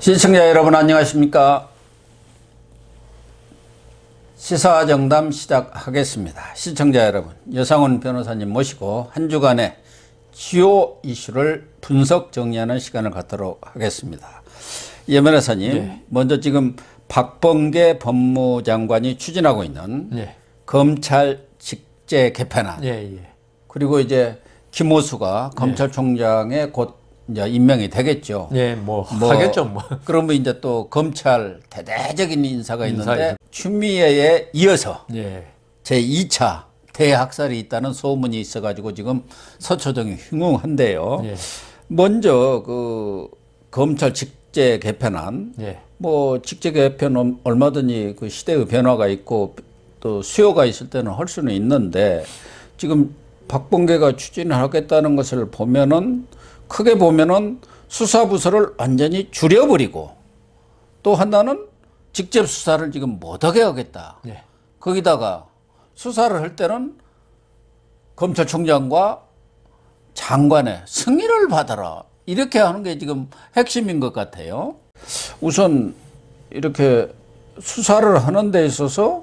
시청자 여러분 안녕하십니까? 시사정담 시작하겠습니다. 시청자 여러분, 여상훈 변호사님 모시고 한 주간의 주요 이슈를 분석 정리하는 시간을 갖도록 하겠습니다. 예 변호사님, 네. 먼저 지금 박범계 법무장관이 추진하고 있는 검찰 직제 개편안, 그리고 이제 김호수가 검찰총장에 곧 이제 임명이 되겠죠. 하겠죠. 그러면 이제 또 검찰 대대적인 인사가 있는데 추미애에 이어서 제 2차 대학살이 있다는 소문이 있어가지고 지금 서초동이 흉흉한데요. 먼저 그 검찰 직제 개편안, 뭐 직제 개편 얼마든지 그 시대의 변화가 있고 또 수요가 있을 때는 할 수는 있는데 지금 박범계가 추진을 하겠다는 것을 보면은 크게 보면은 수사부서를 완전히 줄여버리고 또 하나는 직접 수사를 지금 못하게 하겠다. 거기다가 수사를 할 때는 검찰총장과 장관의 승인을 받아라. 이렇게 하는 게 지금 핵심인 것 같아요. 우선 이렇게 수사를 하는 데 있어서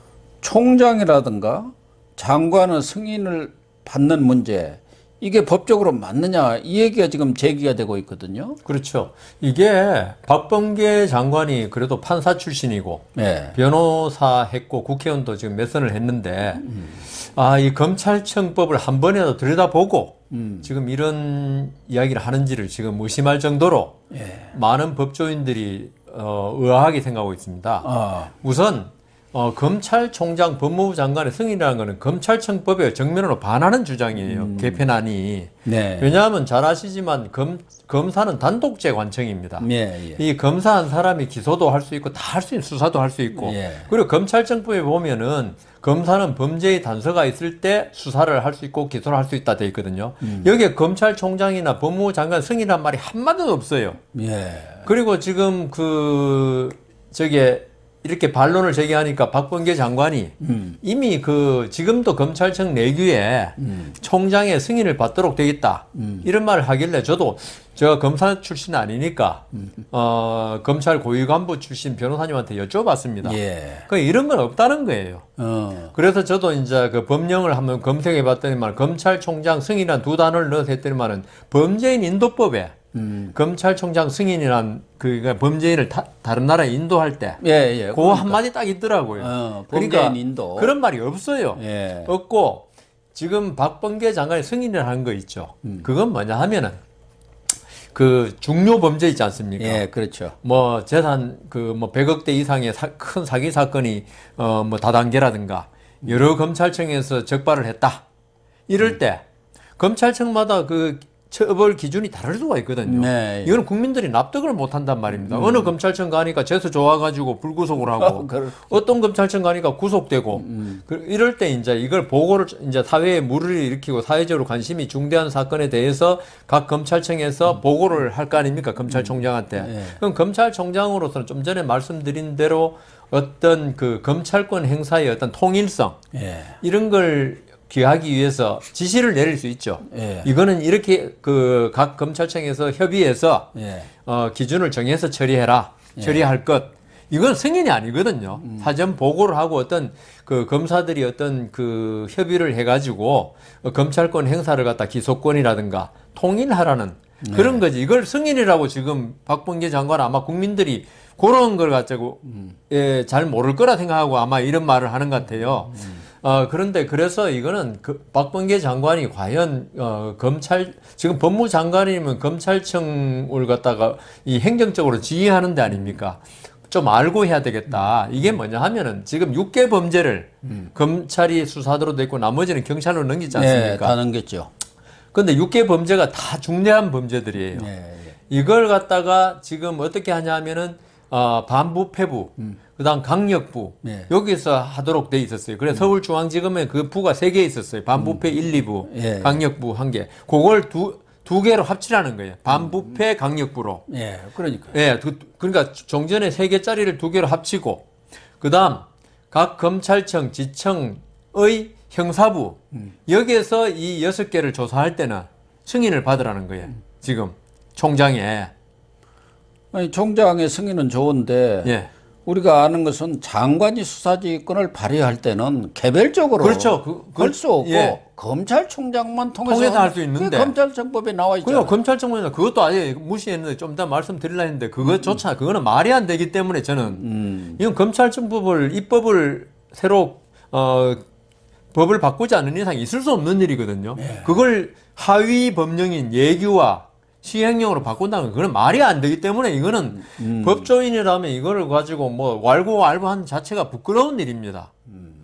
총장이라든가 장관의 승인을 받는 문제, 이게 법적으로 맞느냐, 이 얘기가 지금 제기가 되고 있거든요. 그렇죠. 이게 박범계 장관이 그래도 판사 출신이고 변호사 했고 국회의원도 지금 몇 선을 했는데 이 검찰청법을 한 번이라도 들여다보고 지금 이런 이야기를 하는지를 지금 의심할 정도로 많은 법조인들이 의아하게 생각하고 있습니다. 우선 검찰총장 법무부 장관의 승인이라는 것은 검찰청법에 정면으로 반하는 주장이에요. 개편안이. 왜냐하면 잘 아시지만 검사는 단독제 관청입니다. 이 검사한 사람이 기소도 할 수 있고 다 할 수 있는 수사도 할 수 있고 그리고 검찰청법에 보면은 검사는 범죄의 단서가 있을 때 수사를 할 수 있고 기소를 할 수 있다 돼 있거든요. 여기에 검찰총장이나 법무부 장관 승인이란 말이 한마디도 없어요. 그리고 지금 이렇게 반론을 제기하니까 박범계 장관이 이미 지금도 검찰청 내규에 총장의 승인을 받도록 되어 있다. 이런 말을 하길래 제가 검사 출신 아니니까 검찰 고위간부 출신 변호사님한테 여쭤봤습니다. 이런 건 없다는 거예요. 그래서 저도 이제 그 법령을 한번 검색해 봤더니만 검찰총장 승인이란 두 단어를 넣어서 했더니만은 범죄인 인도법에 검찰총장 승인이란 그러니까 범죄인을 다른 나라에 인도할 때 그 한마디 딱 있더라고요. 그러니까 인도. 그런 말이 없어요. 없고 지금 박범계 장관이 승인을 한 거 있죠. 그건 뭐냐 하면은 그 중요 범죄 있지 않습니까? 그렇죠. 뭐 재산 100억대 이상의 큰 사기 사건이 뭐 다단계라든가 여러 검찰청에서 적발을 했다. 이럴 때 검찰청마다 그 처벌 기준이 다를 수가 있거든요. 이거는 국민들이 납득을 못 한단 말입니다. 어느 검찰청 가니까 재수 좋아가지고 불구속을 하고 어떤 검찰청 가니까 구속되고 이럴 때 이제 이걸 보고를 이제 사회에 물을 일으키고 사회적으로 관심이 중대한 사건에 대해서 각 검찰청에서 보고를 할 거 아닙니까? 검찰총장한테. 그럼 검찰총장으로서는 좀 전에 말씀드린 대로 어떤 그 검찰권 행사의 어떤 통일성 이런 걸 기하기 위해서 지시를 내릴 수 있죠. 이거는 이렇게 각 검찰청에서 협의해서 기준을 정해서 처리해라. 처리할 것. 이건 승인이 아니거든요. 사전 보고를 하고 어떤 그 검사들이 어떤 그 협의를 해가지고 검찰권 행사를 갖다 기소권이라든가 통일하라는 그런 거지. 이걸 승인이라고 지금 박범계 장관 아마 국민들이 그런 걸 가지고 잘 모를 거라 생각하고 아마 이런 말을 하는 것 같아요. 그런데 그래서 이거는 박범계 장관이 과연 지금 법무장관이면 검찰청을 갖다가 이 행정적으로 지휘하는 데 아닙니까? 좀 알고 해야 되겠다. 이게 뭐냐 하면은 지금 6개 범죄를 검찰이 수사대로 됐고 나머지는 경찰로 넘기지 않습니까? 다 넘겼죠. 근데 6개 범죄가 다 중대한 범죄들이에요. 이걸 갖다가 지금 어떻게 하냐 하면은 반부패부, 그다음 강력부 여기서 하도록 돼 있었어요. 그래서 서울중앙지검에 그 부가 3개 있었어요. 반부패 1, 2부, 강력부 1개. 그걸 두 개로 합치라는 거예요. 반부패 강력부로. 그러니까. 그러니까 종전에 3개짜리를 2개로 합치고 그다음 각 검찰청, 지청의 형사부 여기에서 이 6개를 조사할 때는 승인을 받으라는 거예요. 지금 총장에. 아니, 총장의 승인은 좋은데 예. 우리가 아는 것은 장관이 수사지휘권을 발휘할 때는 개별적으로 그렇죠. 할 수 없고 예. 검찰총장만 통해서 할 수 있는데. 그게 검찰청법에 나와 있잖아요. 그리고 검찰청장은 그것도 아예 무시했는데 좀 이따 말씀드리려 했는데 그것조차 그거는 말이 안 되기 때문에 저는 이건 검찰청법을 입법을 새로 법을 바꾸지 않는 이상 있을 수 없는 일이거든요. 예. 그걸 하위 법령인 예규와 시행령으로 바꾼다는 건 그건 말이 안 되기 때문에 이거는 법조인이라면 이거를 가지고 뭐 왈고왈부하는 자체가 부끄러운 일입니다.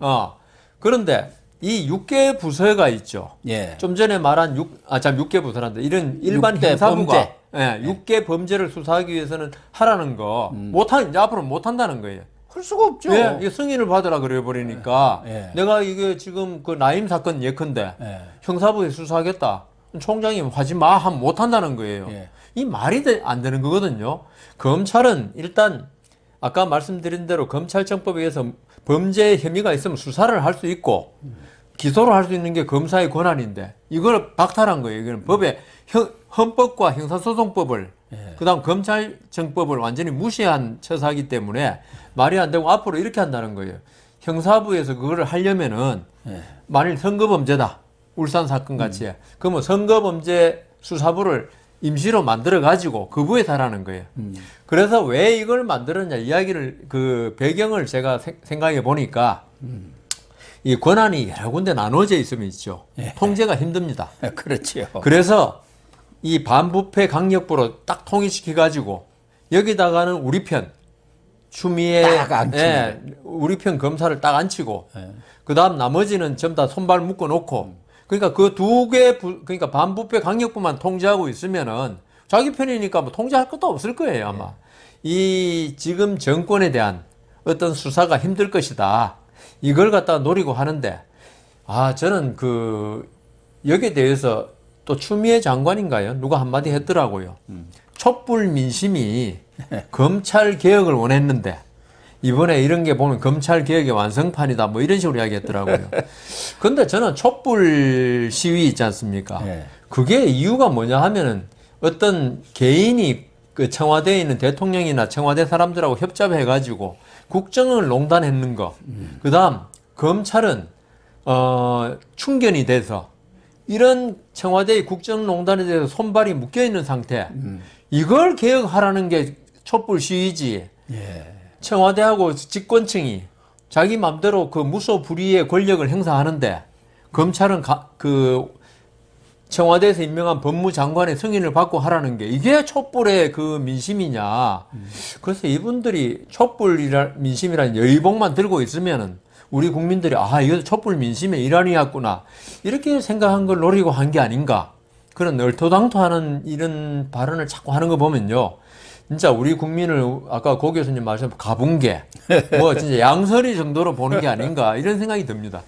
그런데 이 6개 부서가 있죠. 예. 좀 전에 말한 6개 부서란데 이런 일반 6대 형사부가 범죄. 예, 6개 범죄를 수사하기 위해서는 하라는 거 이제 앞으로 못 한다는 거예요. 할 수가 없죠. 예, 이게 승인을 받으라 그래 버리니까 예. 내가 이게 지금 그 나임 사건 예컨대 예. 형사부에 수사하겠다. 총장이 하지 마 하면 못 한다는 거예요. 예. 이 말이 안 되는 거거든요. 검찰은 일단 아까 말씀드린 대로 검찰청법에 의해서 범죄 혐의가 있으면 수사를 할 수 있고 기소를 할 수 있는 게 검사의 권한인데 이걸 박탈한 거예요. 이거는 법의 헌법과 형사소송법을 그다음 검찰청법을 완전히 무시한 처사이기 때문에 말이 안 되고 앞으로 이렇게 한다는 거예요. 형사부에서 그거를 하려면은 만일 선거범죄다. 울산 사건 같이 그러면 선거범죄 수사부를 임시로 만들어 가지고 그 부에서 하라는 거예요. 그래서 왜 이걸 만들었냐 이야기를 그 배경을 제가 생각해 보니까 이 권한이 여러 군데 나눠져 있으면 있죠. 통제가 힘듭니다. 그렇지요. 그래서 이 반부패 강력부로 딱 통일시켜 가지고 여기다가는 우리 편 추미애 딱 앉히는 우리 편 검사를 딱 앉히고 그다음 나머지는 전부 다 손발 묶어 놓고 그러니까 그 두 개 그러니까 반부패 강력부만 통제하고 있으면은 자기 편이니까 뭐 통제할 것도 없을 거예요, 아마. 이 지금 정권에 대한 어떤 수사가 힘들 것이다. 이걸 갖다가 노리고 하는데 저는 여기에 대해서 또 추미애 장관인가요? 누가 한마디 했더라고요. 촛불 민심이 검찰 개혁을 원했는데 이번에 이런 게 보면 검찰 개혁의 완성판이다 뭐 이런 식으로 이야기했더라고요. 근데 저는 촛불 시위 있지 않습니까? 그게 이유가 뭐냐 하면은 어떤 개인이 그 청와대에 있는 대통령이나 청와대 사람들하고 협잡해 가지고 국정을 농단했는 거. 그다음 검찰은 충견이 돼서 이런 청와대의 국정농단에 대해서 손발이 묶여 있는 상태. 이걸 개혁하라는 게 촛불 시위지. 청와대하고 집권층이 자기 맘대로 그 무소불위의 권력을 행사하는데 검찰은 청와대에서 임명한 법무장관의 승인을 받고 하라는 게 이게 촛불의 그 민심이냐. 그래서 이분들이 민심이라는 여의봉만 들고 있으면은 우리 국민들이 이거 촛불 민심의 일환이었구나 이렇게 생각한 걸 노리고 한 게 아닌가. 그런 얼토당토하는 이런 발언을 자꾸 하는 거 보면요. 진짜 우리 국민을 아까 고 교수님 말씀 가붕괴 뭐 진짜 양서리 정도로 보는 게 아닌가 이런 생각이 듭니다.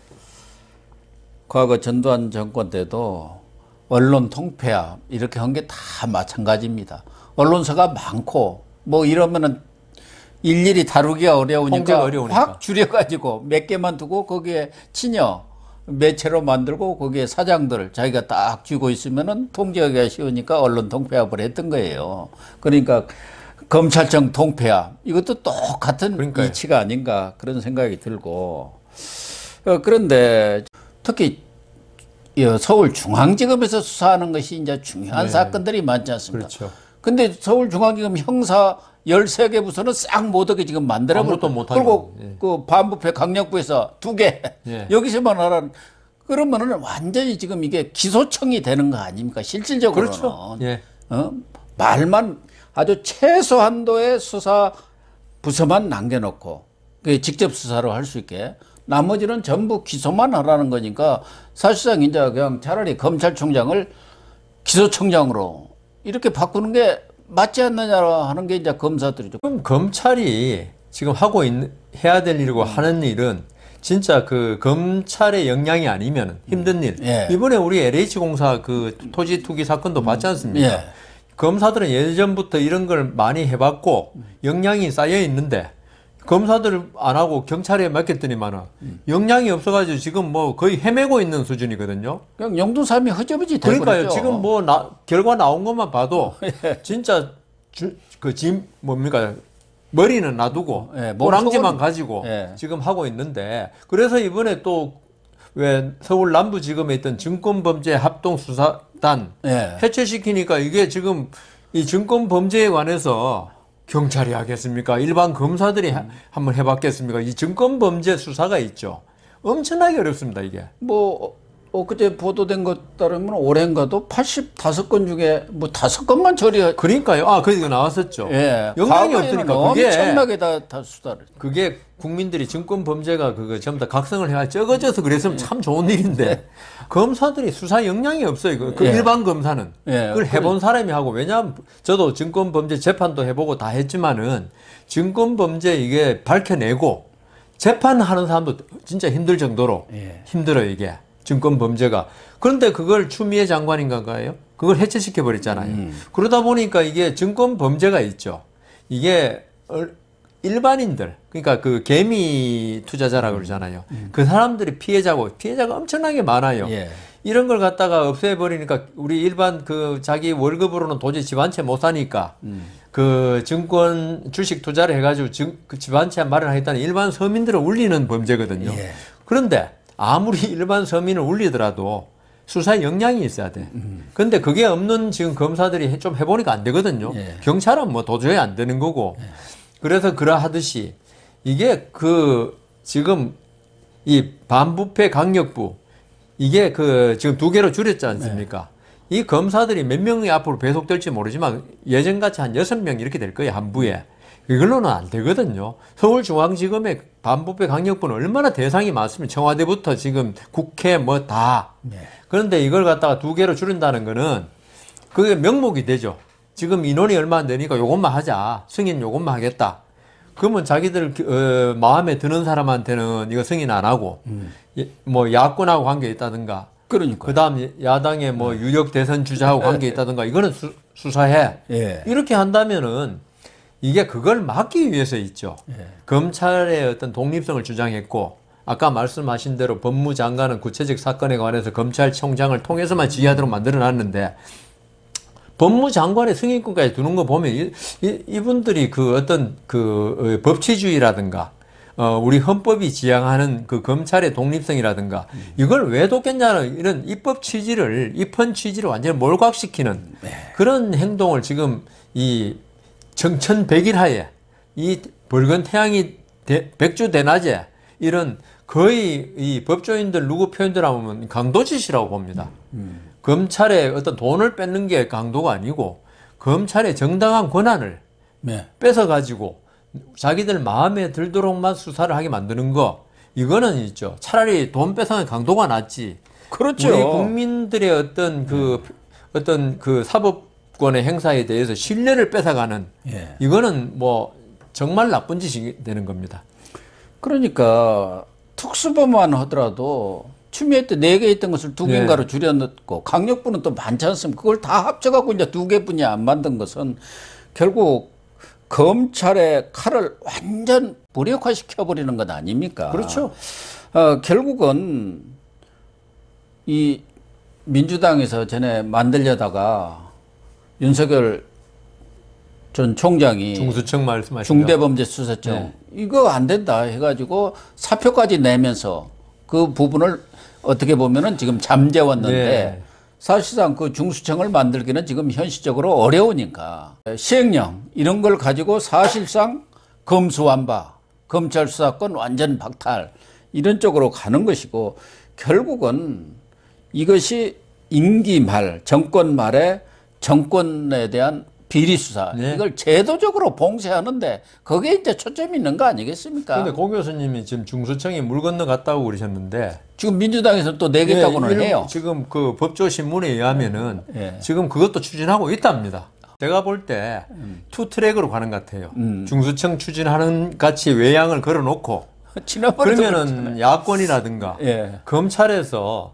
과거 전두환 정권 때도 언론 통폐합 이렇게 한 게 다 마찬가지입니다. 언론사가 많고 뭐 이러면은 일일이 다루기가 어려우니까 확 줄여가지고 몇 개만 두고 거기에 친여 매체로 만들고 거기에 사장들 자기가 딱 쥐고 있으면은 통제하기가 쉬우니까 언론 통폐합을 했던 거예요. 그러니까 검찰청 통폐합 이것도 똑같은 그러니까요. 이치가 아닌가 그런 생각이 들고 그런데 특히 서울중앙지검에서 수사하는 것이 이제 중요한 사건들이 많지 않습니까? 그렇죠. 근데 서울중앙지검 형사 13개 부서는 싹 못하게 지금 만들어버렸고 그리고 그 반부패 강력부에서 2개 여기서만 하라는 그러면은 완전히 지금 이게 기소청이 되는 거 아닙니까? 실질적으로는 그렇죠. 말만 아주 최소한도의 수사 부서만 남겨놓고 직접 수사로 할 수 있게 나머지는 전부 기소만 하라는 거니까 사실상 이제 그냥 차라리 검찰총장을 기소청장으로 이렇게 바꾸는 게 맞지 않느냐 하는 게 이제 검사들이죠. 그럼 검찰이 지금 해야 될 일이고 하는 일은 진짜 그 검찰의 역량이 아니면 힘든 일. 이번에 우리 LH공사 그 토지 투기 사건도 봤지 않습니까? 검사들은 예전부터 이런 걸 많이 해봤고 역량이 쌓여 있는데 검사들 안 하고 경찰에 맡겼더니만은 역량이 없어가지고 지금 뭐 거의 헤매고 있는 수준이거든요. 그냥 영도삼이 허접이지. 그러니까요. 지금 뭐 결과 나온 것만 봐도 진짜 뭡니까? 머리는 놔두고 꼬랑지만 가지고 지금 하고 있는데, 그래서 이번에 또 왜 서울 남부지검에 있던 증권범죄 합동수사단 해체시키니까 이게 지금 이 증권범죄에 관해서 경찰이 하겠습니까? 일반 검사들이 한번 해봤겠습니까? 이 증권범죄 수사가 있죠. 엄청나게 어렵습니다, 이게. 그때 보도된 것 따르면 올해인가도 85건 중에 뭐 5건만 처리. 그러니까요. 그거 나왔었죠. 영향이 없으니까 엄청나게 다 수사를. 그게 국민들이 증권 범죄가 그거 전부 다 각성을 해가 적어져서 그랬으면 참 좋은 일인데 검사들이 수사 역량이 없어요. 그 일반 검사는 그걸 해본 사람이 하고. 왜냐하면 저도 증권 범죄 재판도 해보고 다 했지만은 증권 범죄 이게 밝혀내고 재판하는 사람도 진짜 힘들 정도로 힘들어요, 이게. 증권 범죄가. 그런데 그걸 추미애 장관인가요? 그걸 해체시켜 버렸잖아요. 그러다 보니까 이게 증권 범죄가 있죠. 이게 일반인들, 그러니까 그 개미 투자자라고 그러잖아요. 그 사람들이 피해자가 엄청나게 많아요. 이런 걸 갖다가 없애버리니까 우리 일반 그 자기 월급으로는 도저히 집 한 채 못 사니까 그 증권 주식 투자를 해가지고 그 집 한 채 마련하겠다는 일반 서민들을 울리는 범죄거든요. 그런데 아무리 일반 서민을 울리더라도 수사 역량이 있어야 돼. 근데 그게 없는 지금 검사들이 좀 해보니까 안 되거든요. 경찰은 뭐 도저히 안 되는 거고. 그래서 그러하듯이 이게 지금 이 반부패 강력부 이게 지금 2개로 줄였지 않습니까? 이 검사들이 몇 명이 앞으로 배속될지 모르지만 예전같이 한 6명 이렇게 될 거예요, 한 부에. 이걸로는 안 되거든요. 서울중앙지검의 반부패 강력부는 얼마나 대상이 많습니까? 청와대부터 지금 국회 뭐 다. 그런데 이걸 갖다가 2개로 줄인다는 거는 그게 명목이 되죠. 지금 인원이 얼마 안 되니까 요것만 하자. 승인 요것만 하겠다. 그러면 자기들 마음에 드는 사람한테는 이거 승인 안 하고 뭐 야권하고 관계 있다든가. 그러니까. 그다음 야당의 뭐 유력 대선 주자하고 관계 있다든가 이거는 수사해. 이렇게 한다면은 이게 그걸 막기 위해서 있죠. 검찰의 어떤 독립성을 주장했고, 아까 말씀하신 대로 법무장관은 구체적 사건에 관해서 검찰총장을 통해서만 지휘하도록 만들어 놨는데, 법무장관의 승인권까지 두는 거 보면 이분들이 그 어떤 법치주의라든가, 우리 헌법이 지향하는 그 검찰의 독립성이라든가, 이걸 왜 뒀겠냐는 이런 입헌 취지를 완전히 몰각시키는 그런 행동을 지금 이 정천백일하에 이 붉은 태양이 백주대낮에 이런 거의 이 법조인들 누구 표현들 하면 강도짓이라고 봅니다. 검찰의 어떤 돈을 뺏는 게 강도가 아니고 검찰의 정당한 권한을 뺏어가지고 자기들 마음에 들도록만 수사를 하게 만드는 거, 이거는 있죠. 차라리 돈 뺏어가는 강도가 낫지. 그렇죠. 우리 국민들의 어떤 그 사법권의 행사에 대해서 신뢰를 뺏어가는 이거는 뭐 정말 나쁜 짓이 되는 겁니다. 그러니까 특수범만 하더라도 추미애 때 4개 있던 것을 2개인가로 줄여넣고 강력부는 또 많지 않습니까? 그걸 다 합쳐갖고 이제 2개뿐이 안 만든 것은 결국 검찰의 칼을 완전 무력화시켜버리는 것 아닙니까? 그렇죠. 결국은 이 민주당에서 전에 만들려다가 윤석열 전 총장이 중수청 말씀하시죠. 중대범죄수사청 이거 안 된다 해가지고 사표까지 내면서 그 부분을 어떻게 보면은 지금 잠재웠는데 사실상 그 중수청을 만들기는 지금 현실적으로 어려우니까 시행령 이런 걸 가지고 사실상 검수완박, 검찰 수사권 완전 박탈 이런 쪽으로 가는 것이고, 결국은 이것이 임기 말, 정권 말에 정권에 대한 비리 수사 이걸 제도적으로 봉쇄하는데 거기에 이제 초점이 있는 거 아니겠습니까? 그런데 고 교수님이 지금 중수청이 물 건너 갔다고 그러셨는데 지금 민주당에서 또 내겠다고는 해요. 지금 그 법조신문에 의하면은 지금 그것도 추진하고 있답니다. 제가 볼 때 투 트랙으로 가는 것 같아요. 중수청 추진하는 같이 외양을 걸어놓고 그러면은 야권이라든가 검찰에서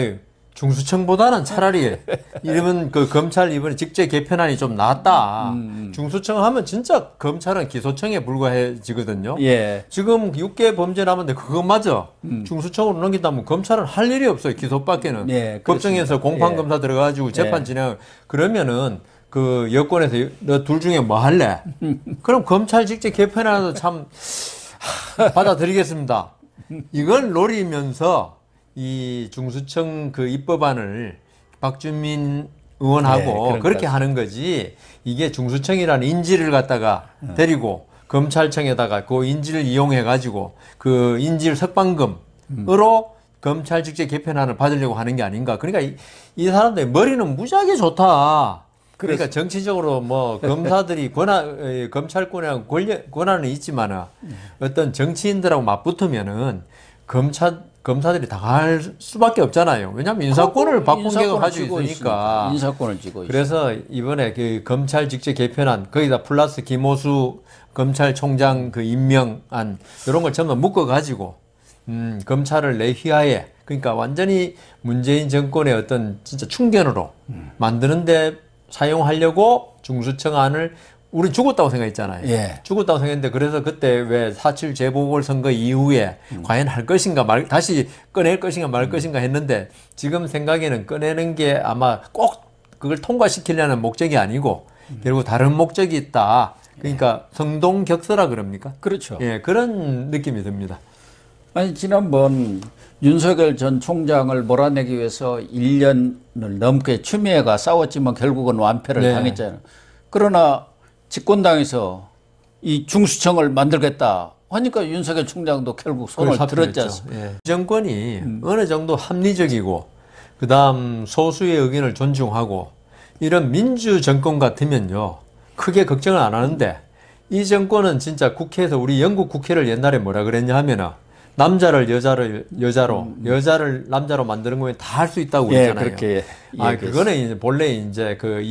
중수청보다는 차라리 이러면 그 검찰 이번에 직제 개편안이 좀 낫다. 중수청 하면 진짜 검찰은 기소청에 불과해지거든요. 지금 6개 범죄 남았는데 그것마저 중수청으로 넘긴다면 검찰은 할 일이 없어요. 기소밖에는. 법정에서 공판검사 들어가지고 재판 진행. 그러면은 그 여권에서 너 둘 중에 뭐 할래? 그럼 검찰 직접 개편이라도 참 받아들이겠습니다. 이걸 노리면서 이 중수청 그 입법안을 박주민 의원하고 그렇게 하는 거지. 이게 중수청이라는 인지를 갖다가 데리고 검찰청에다가 그 인지를 이용해 가지고 그 인질 석방금으로 검찰 직접 개편안을 받으려고 하는 게 아닌가. 그러니까 이 사람들 머리는 무지하게 좋다. 그러니까 정치적으로 뭐 검사들이 검찰권이랑 권한은 있지만은 어떤 정치인들하고 맞붙으면은 검사들이 당할 수밖에 없잖아요. 왜냐하면 인사권을 박범계가 가지고 있으니까. 인사권을 쥐고 있어요. 그래서 이번에 그 검찰 직접 개편안 거기다 플러스 김호수 검찰총장 그 임명안 이런 걸 전부 묶어 가지고 검찰을 내 휘하에 그러니까 완전히 문재인 정권의 어떤 진짜 충견으로 만드는데 사용하려고 중수청안을 우리 죽었다고 생각했잖아요. 예. 죽었다고 생각했는데 그래서 그때 왜 4.7 재보궐선거 이후에 과연 할 것인가 다시 꺼낼 것인가 말 것인가 했는데 지금 생각에는 꺼내는 게 아마 꼭 그걸 통과시키려는 목적이 아니고 결국 다른 목적이 있다. 그러니까 성동격서라 그럽니까? 그렇죠. 예, 그런 느낌이 듭니다. 아니 지난번 윤석열 전 총장을 몰아내기 위해서 1년을 넘게 추미애가 싸웠지만 결국은 완패를 당했잖아요. 그러나 집권당에서 이 중수청을 만들겠다 하니까 윤석열 총장도 결국 손을 들었지 않습니까? 예. 정권이 어느 정도 합리적이고 그다음 소수의 의견을 존중하고 이런 민주 정권 같으면요 크게 걱정을 안 하는데 이 정권은 진짜 국회에서 우리 영국 국회를 옛날에 뭐라 그랬냐 하면은 남자를 여자로 여자를 남자로 만드는 거면 다 할 수 있다고 그랬잖아요. 그렇게 그거는 이제 본래 이제 그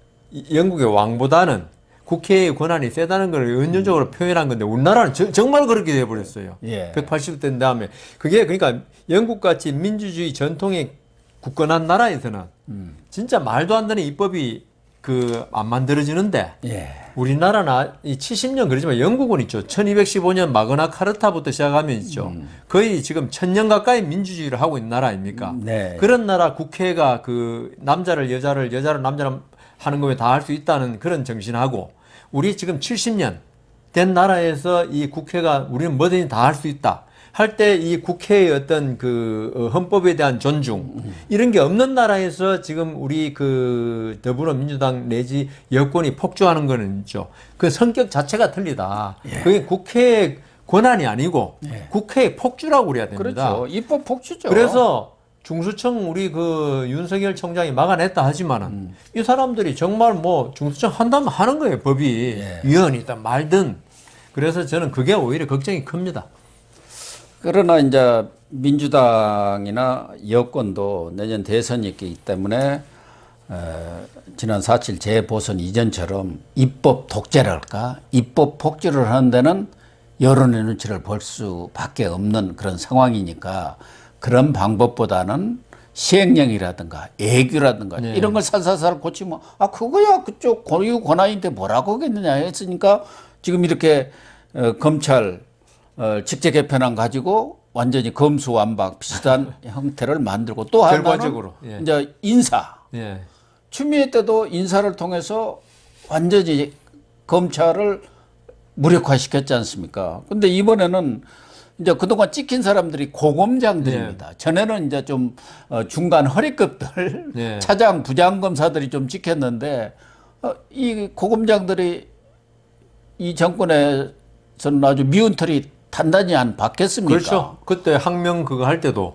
영국의 왕보다는 국회의 권한이 세다는 걸 은연적으로 표현한 건데 우리나라는 정말 그렇게 돼버렸어요. 180대 다음에 그게 그러니까 영국같이 민주주의 전통에 굳건한 나라에서는 진짜 말도 안 되는 입법이 안 만들어지는데 우리나라는 이 70년 그러지만 영국은 있죠. 1215년 마그나 카르타부터 시작하면 있죠. 거의 지금 1000년 가까이 민주주의를 하고 있는 나라 아닙니까? 그런 나라 국회가 그 남자를 여자를 남자를 하는 거면 다 할 수 있다는 그런 정신하고 우리 지금 70년 된 나라에서 이 국회가 우리는 뭐든지 다 할 수 있다. 할 때 이 국회의 어떤 그 헌법에 대한 존중 이런 게 없는 나라에서 지금 우리 그 더불어민주당 내지 여권이 폭주하는 거는 있죠. 그 성격 자체가 틀리다. 그게 국회의 권한이 아니고 국회의 폭주라고 그래야 됩니다. 그렇죠. 입법 폭주죠. 그래서 중수청 우리 그 윤석열 총장이 막아냈다 하지만은 이 사람들이 정말 뭐 중수청 한다면 하는 거예요. 법이 위헌이든 말든. 그래서 저는 그게 오히려 걱정이 큽니다. 그러나 이제 민주당이나 여권도 내년 대선이 있기 때문에 지난 4.7 재보선 이전처럼 입법 독재랄까 입법 폭주를 하는 데는 여론의 눈치를 볼 수밖에 없는 그런 상황이니까 그런 방법보다는 시행령이라든가 애교라든가 이런 걸 살살살 고치면 그거야 그쪽 고유 권한인데 뭐라고 하겠느냐 했으니까 지금 이렇게 검찰 직제 개편안 가지고 완전히 검수완박 비슷한 형태를 만들고 또 하나는 이제 인사. 추미애 때도 인사를 통해서 완전히 검찰을 무력화시켰지 않습니까? 근데 이번에는 이제 그동안 찍힌 사람들이 고검장들입니다. 전에는 이제 좀 중간 허리급들 차장 부장 검사들이 좀 찍혔는데 이 고검장들이 이 정권에서는 아주 미운 털이 단단히 안 박혔습니까? 그렇죠. 그때 항명 그거 할 때도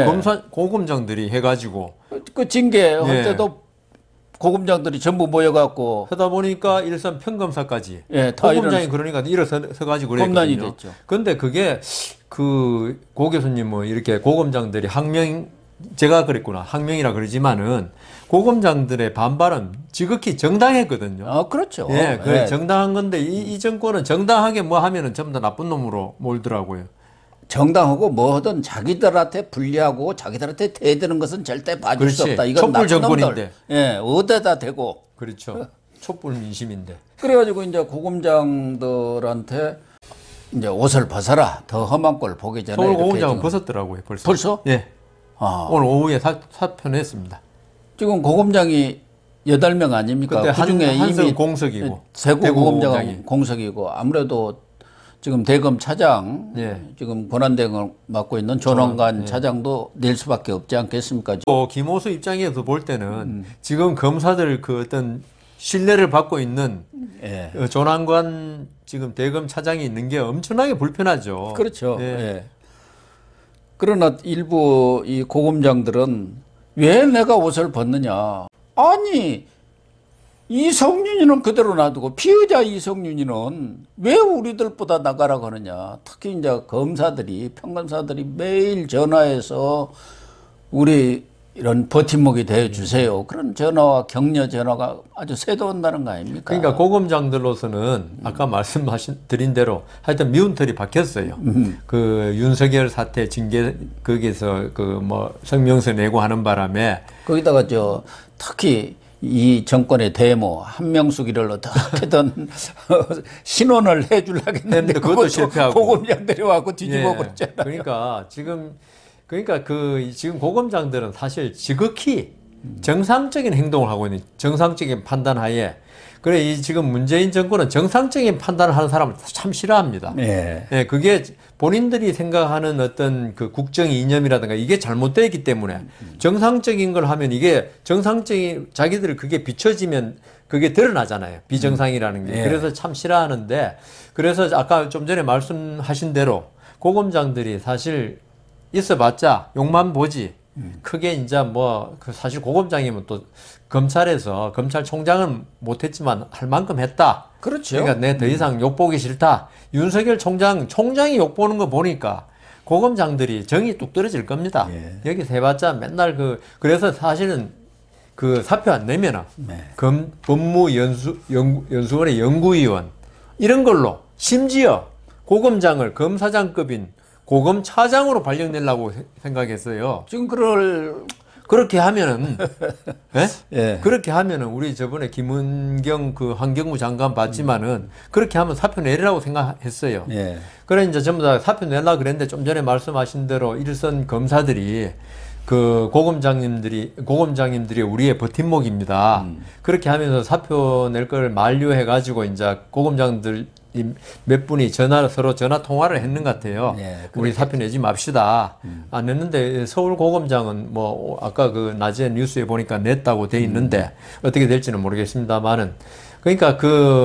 고검장들이 해가지고 그 징계 할 때도 고검장들이 전부 모여갖고 하다 보니까 일선 평검사까지 다 고검장이 그러니까 일어서가지고 험난이 그랬거든요. 됐죠. 근데 그게 그 고 교수님 뭐 이렇게 고검장들이 항명 제가 그랬구나 항명이라 그러지만은 고검장들의 반발은 지극히 정당했거든요. 그렇죠. 정당한 건데 이 정권은 정당하게 뭐 하면은 전부 다 나쁜 놈으로 몰더라고요. 정당하고 뭐든 자기들한테 불리하고 자기들한테 대드는 것은 절대 봐줄 수 없다. 이건 촛불 정권인데. 어디다 대고. 그렇죠. 촛불 민심인데. 그래가지고 이제 고검장들한테 이제 옷을 벗어라. 더 험한 꼴 보기 전에. 서울 고검장은 벗었더라고요. 벌써? 벌써? 오늘 오후에 사표냈습니다. 지금 고검장이 8명 아닙니까? 그때 그중에 한성 이미 공석이고 세구고검장 공석이고 아무래도 지금 대검 차장 예. 지금 권한대행을 맡고 있는 조남관 차장도 낼 수밖에 없지 않겠습니까? 김호수 입장에서 볼 때는 지금 검사들 그 어떤 신뢰를 받고 있는 예. 조남관 지금 대검 차장이 있는 게 엄청나게 불편하죠. 그렇죠. 예. 예. 그러나 일부 이 고검장들은 왜 내가 옷을 벗느냐? 아니 이성윤이는 그대로 놔두고 피의자 이성윤이는 왜 우리들보다 나가라고 하느냐? 특히 이제 검사들이 평검사들이 매일 전화해서 우리 이런 버팀목이 되어 주세요. 그런 전화와 격려 전화가 아주 새도 온다는 거 아닙니까? 그러니까 고검장들로서는 아까 드린 대로 하여튼 미운털이 박혔어요. 그 윤석열 사태 징계 거기서 그 뭐 성명서 내고 하는 바람에 거기다가 특히 이 정권의 데모 한명숙이를 어떻게든 신원을 해주려고 했는데 그것도 실패하고 고검장들이 와서 뒤집어 예. 버렸잖아요. 그러니까 지금 고검장들은 사실 지극히 정상적인 행동을 하고 있는 정상적인 판단하에 그래 이 지금 문재인 정권은 정상적인 판단을 하는 사람을 참 싫어합니다. 예. 예, 그게 본인들이 생각하는 어떤 그 국정 이념이라든가 이게 잘못되어 있기 때문에 정상적인 걸 하면 이게 정상적인 자기들 그게 비춰지면 그게 드러나잖아요. 비정상이라는 게. 예. 그래서 참 싫어하는데 그래서 아까 좀 전에 말씀하신 대로 고검장들이 사실 있어봤자 욕만 보지. 크게 이제 사실 고검장이면 또 검찰에서 검찰총장은 못했지만 할 만큼 했다. 그렇죠. 그러니까 내 더 이상 욕 보기 싫다. 윤석열 총장이 욕 보는 거 보니까 고검장들이 정이 뚝 떨어질 겁니다. 예. 여기서 해봤자 맨날 그래서 사실은 그 사표 안 내면은 네. 법무연수원의 연구위원 이런 걸로 심지어 고검장을 검사장급인 고검차장으로 발령내려고 생각했어요. 지금 그렇게 하면은, 예? 예. 그렇게 하면은 우리 저번에 김은경 그 환경부 장관 봤지만은 그렇게 하면 사표 내리라고 생각했어요. 예. 그래 이제 전부 다 사표 내려고 그랬는데 좀 전에 말씀하신 대로 일선 검사들이 그 고검장님들이 우리의 버팀목입니다. 그렇게 하면서 사표 낼 걸 만류해가지고 이제 고검장들 몇 분이 서로 전화 통화를 했는 것 같아요. 네, 우리 사표 내지 맙시다. 안 냈는데 서울 고검장은 아까 그 낮에 뉴스에 보니까 냈다고 돼 있는데 어떻게 될지는 모르겠습니다만은 그러니까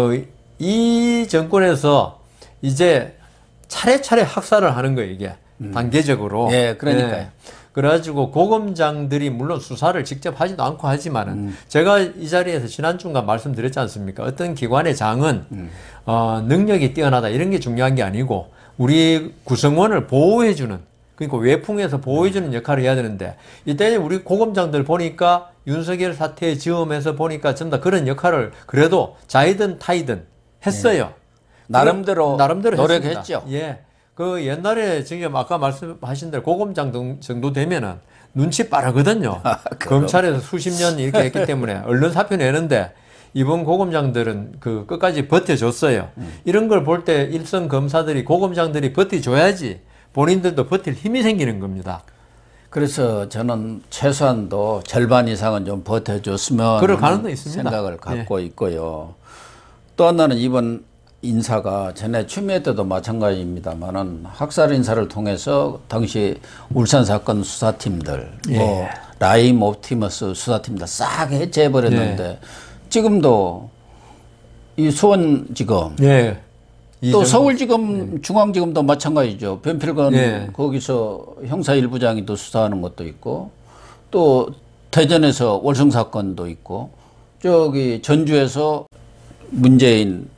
이 정권에서 이제 차례차례 학살을 하는 거예요, 이게. 단계적으로. 예, 그러니까요. 예. 그래가지고 고검장들이 물론 수사를 직접 하지도 않고 하지만은 제가 이 자리에서 지난주인가 말씀드렸지 않습니까? 어떤 기관의 장은 능력이 뛰어나다 이런 게 중요한 게 아니고 우리 구성원을 보호해주는 그러니까 외풍에서 보호해주는 역할을 해야 되는데 이때 우리 고검장들 보니까 윤석열 사태에 즈음해서 보니까 전부 다 그런 역할을 그래도 자이든 타이든 했어요. 나름대로 노력했죠. 했습니다. 예. 그 옛날에 지금 아까 말씀하신 대로 고검장 정도 되면은 눈치 빠르거든요. 검찰에서 수십 년 이렇게 했기 때문에 얼른 사표 내는데 이번 고검장들은 그 끝까지 버텨줬어요. 이런 걸 볼 때 일선 검사들이 고검장들이 버텨줘야지 본인들도 버틸 힘이 생기는 겁니다. 그래서 저는 최소한도 절반 이상은 좀 버텨줬으면 그럴 가능성이 있습니다. 생각을 갖고 있고요. 또 하나는 이번 인사가 전에 추미애 때도 마찬가지입니다만은 학살 인사를 통해서 당시 울산 사건 수사팀들, 라임 옵티머스 수사팀들 싹 해체해 버렸는데 지금도 이 수원지검, 또 서울지검, 중앙지검도 마찬가지죠. 변필건 거기서 형사 1부장이 또 수사하는 것도 있고 또 대전에서 월성 사건도 있고 저기 전주에서 문재인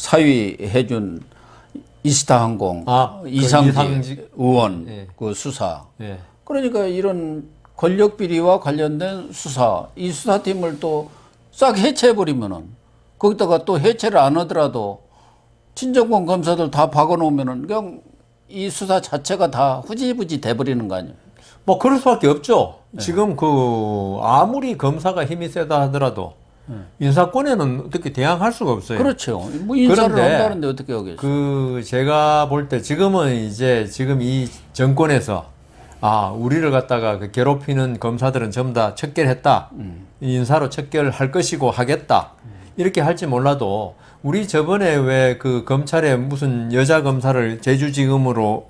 사위해준 이스타항공 이상직 의원 그 수사. 그러니까 이런 권력 비리와 관련된 수사, 이 수사팀을 또 싹 해체해버리면은 거기다가 또 해체를 안 하더라도 친정권 검사들 다 박아놓으면은 그냥 이 수사 자체가 다 후지부지 돼버리는 거 아니에요? 그럴 수밖에 없죠. 지금 아무리 검사가 힘이 세다 하더라도 인사권에는 어떻게 대항할 수가 없어요. 그렇죠. 인사를 한다는데 어떻게 하겠어요? 제가 볼 때 지금은 지금 이 정권에서 우리를 갖다가 그 괴롭히는 검사들은 전부 다 척결했다. 인사로 척결할 것이고 하겠다. 이렇게 할지 몰라도 우리 저번에 왜 그 검찰에 무슨 여자 검사를 제주지검으로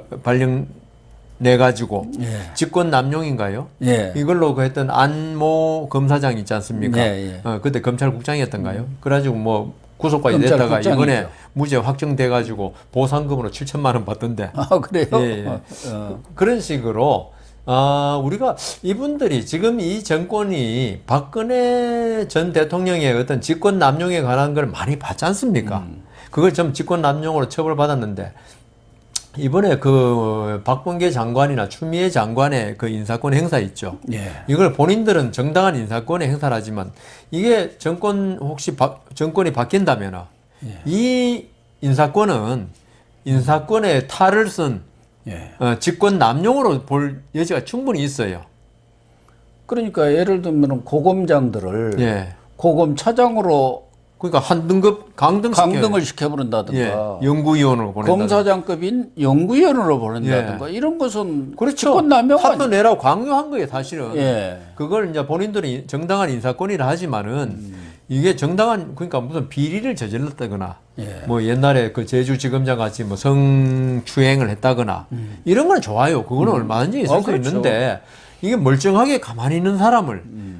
발령내가지고 직권 남용인가요? 이걸로 그 했던 안모 검사장 있지 않습니까? 그때 검찰국장이었던가요? 그래가지고 뭐 구속까지 됐다가 이번에 무죄 확정돼가지고 보상금으로 7천만 원 받던데. 그래요? 그런 식으로 우리가 이분들이 지금 이 정권이 박근혜 전 대통령의 어떤 직권 남용에 관한 걸 많이 봤지 않습니까? 그걸 좀 직권 남용으로 처벌받았는데 이번에 그 박범계 장관이나 추미애 장관의 그 인사권 행사 있죠. 이걸 본인들은 정당한 인사권의 행사라지만 이게 정권이 바뀐다면 이 인사권은 인사권의 탈을 쓴 직권 남용으로 볼 여지가 충분히 있어요. 그러니까 예를 들면 고검장들을 고검 차장으로 그러니까 한 등급 강등을 시켜버린다든가 연구위원으로 보낸다든가 검사장급인 연구위원으로 보낸다든가 이런 것은 직권 남용 사표 내라고 강요한 거예요 사실은. 그걸 이제 본인들이 정당한 인사권이라 하지만은 이게 정당한 그러니까 무슨 비리를 저질렀다거나 뭐 옛날에 그 제주지검장 같이 뭐 성추행을 했다거나 이런 건 좋아요. 그거는 얼마든지 있을 수 있는데 이게 멀쩡하게 가만히 있는 사람을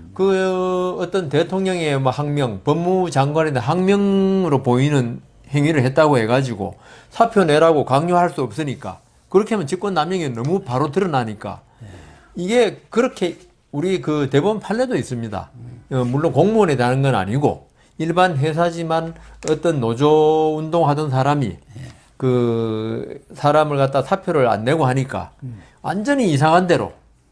그 어떤 대통령의 뭐 항명, 법무부 장관의 항명으로 보이는 행위를 했다고 해가지고 사표 내라고 강요할 수 없으니까 그렇게 하면 직권 남용이 너무 바로 드러나니까 이게 그렇게 우리 그 대법원 판례도 있습니다. 물론 공무원에 대한 건 아니고 일반 회사지만 어떤 노조 운동하던 사람이 그 사람을 갖다 사표를 안 내고 하니까 완전히 이상한 대로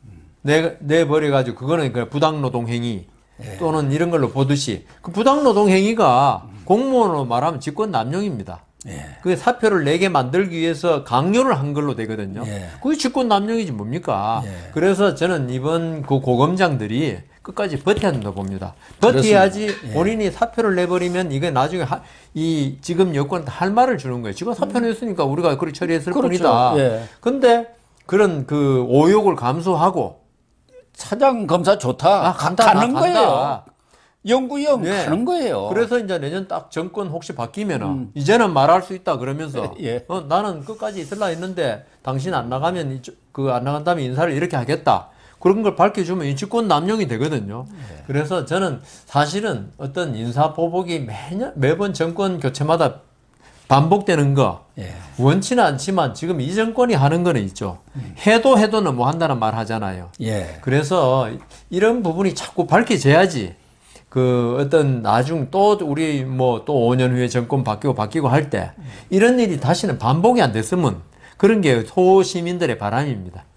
내버려가지고 그거는 그 부당노동행위 또는 이런 걸로 보듯이 그 부당노동행위가 공무원으로 말하면 직권남용입니다. 그게 사표를 내게 만들기 위해서 강요를 한 걸로 되거든요. 그게 직권남용이지 뭡니까? 그래서 저는 이번 그 고검장들이 끝까지 버텨야 된다고 봅니다. 버텨야지 본인이 사표를 내버리면 이게 나중에 이 지금 여권한테 할 말을 주는 거예요. 지금 사표 냈으니까 우리가 그렇게 처리했을 뿐이다. 근데 그런 그 오욕을 감수하고 차장 검사 좋다. 가는 거예요. 연구위원 가는 거예요. 그래서 이제 내년 딱 정권 혹시 바뀌면은 이제는 말할 수 있다 그러면서 나는 끝까지 있을라 했는데 당신 안 나가면 안 나간다면 인사를 이렇게 하겠다. 그런 걸 밝혀주면 이 직권 남용이 되거든요. 그래서 저는 사실은 어떤 인사 보복이 매번 정권 교체마다 반복되는 거 원치는 않지만 지금 이 정권이 하는 거는 있죠. 해도는 뭐 한다는 말 하잖아요. 그래서 이런 부분이 자꾸 밝혀져야지 그 어떤 나중 또 우리 뭐 또 5년 후에 정권 바뀌고 할 때 이런 일이 다시는 반복이 안 됐으면 그런 게 소시민들의 바람입니다.